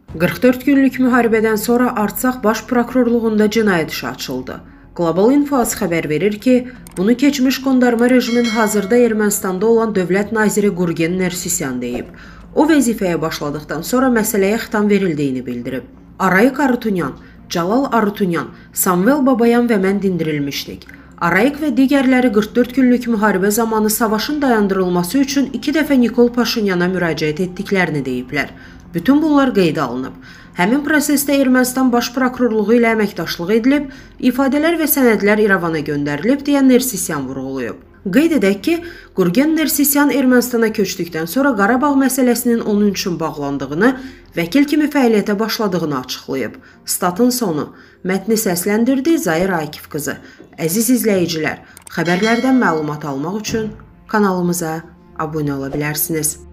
44 günlük müharibədən sonra Artsaq Baş Prokurorluğunda cinayət işi açıldı. Global Info xəbər verir ki, bunu keçmiş qondarma rejimin hazırda Ermənistanda olan dövlət naziri Gurgen Nersisyan deyib. O vəzifəyə başladıqdan sonra məsələyə xitam verildiyini bildirib. Arayik Arutunyan, Calal Arutunyan, Samvel Babayan və mən dindirilmişdik. Arayik və digərləri 44 günlük müharibə zamanı savaşın dayandırılması üçün 2 dəfə Nikol Paşinyana müraciət etdiklərini deyiblər. Bütün bunlar qeydə alınıb. Həmin prosesdə Ermənistan Baş Prokurorluğu ilə əməkdaşlıq edilib, ifadələr və sənədlər İrəvana göndərilib deyə Nersisyan vurğulayıb. Qeyd edək ki, Gurgen Nersisyan Ermənistana köçdükdən sonra Qarabağ məsələsinin onun üçün bağlandığını, vəkil kimi fəaliyyətə başladığını açıqlayıb. Statın sonu. Mətni səsləndirdi Zahir Akif qızı. Əziz izləyicilər, xəbərlərdən məlumat almaq üçün kanalımıza abunə ola bilərsiniz.